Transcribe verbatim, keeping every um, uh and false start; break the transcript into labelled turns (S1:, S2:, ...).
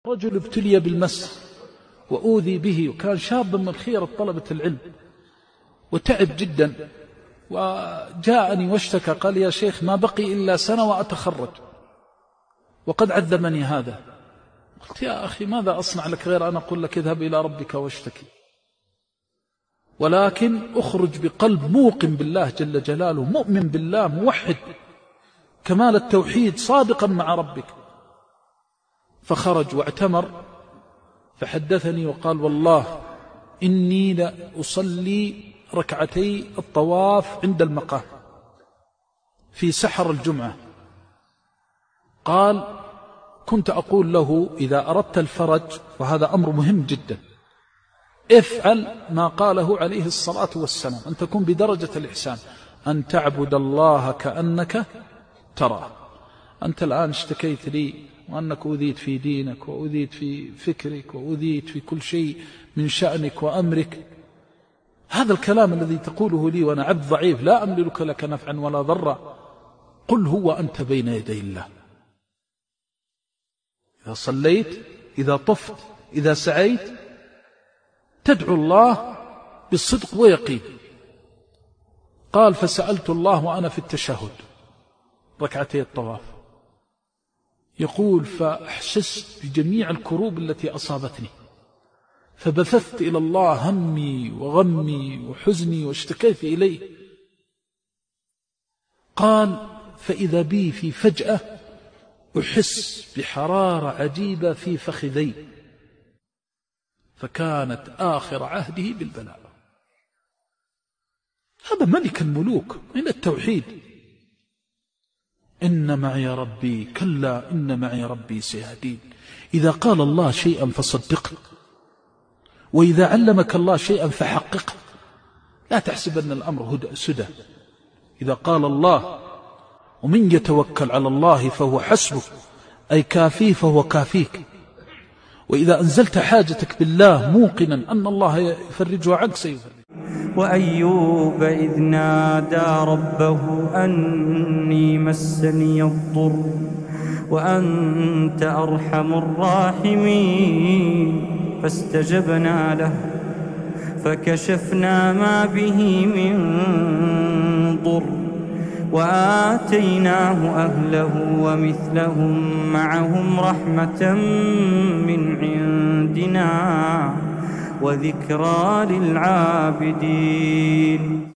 S1: رجل ابتلي بالمس وأوذي به، وكان شابا من خيرة طلبة العلم وتعب جدا، وجاءني واشتكى قال يا شيخ ما بقي إلا سنة وأتخرج وقد عذبني هذا. قلت يا أخي ماذا أصنع لك غير أن أقول لك اذهب إلى ربك واشتكي، ولكن أخرج بقلب موقن بالله جل جلاله، مؤمن بالله، موحد كمال التوحيد، صادقا مع ربك. فخرج واعتمر، فحدثني وقال والله إني لأصلي ركعتي الطواف عند المقام في سحر الجمعة. قال كنت أقول له إذا أردت الفرج، وهذا أمر مهم جدا، افعل ما قاله عليه الصلاة والسلام، أن تكون بدرجة الإحسان، أن تعبد الله كأنك تراه. أنت الآن اشتكيت لي وأنك أذيت في دينك وأذيت في فكرك وأذيت في كل شيء من شأنك وأمرك. هذا الكلام الذي تقوله لي وأنا عبد ضعيف لا أملك لك نفعا ولا ضرا، قل هو أنت بين يدي الله. إذا صليت، إذا طفت، إذا سعيت، تدعو الله بالصدق ويقين. قال فسألت الله وأنا في التشهد ركعتي الطواف، يقول فأحسست بجميع الكروب التي أصابتني، فبثثت إلى الله همي وغمي وحزني واشتكيت إليه. قال فإذا بي في فجأة أحس بحرارة عجيبة في فخذي، فكانت آخر عهده بالبلاء. هذا ملك الملوك من التوحيد. إن معي ربي، كلا إن معي ربي سيهدين. إذا قال الله شيئا فصدقه، وإذا علمك الله شيئا فحققه، لا تحسب أن الأمر سدى. إذا قال الله ومن يتوكل على الله فهو حسبه، أي كافيه فهو كافيك. وإذا أنزلت حاجتك بالله موقنا أن الله يفرجها عنك سيفرج.
S2: وأيوب إذ نادى ربه أني مسني الضر وأنت أرحم الراحمين، فاستجبنا له فكشفنا ما به من ضر وآتيناه أهله ومثلهم معهم رحمة من عندنا وذكرى للعابدين.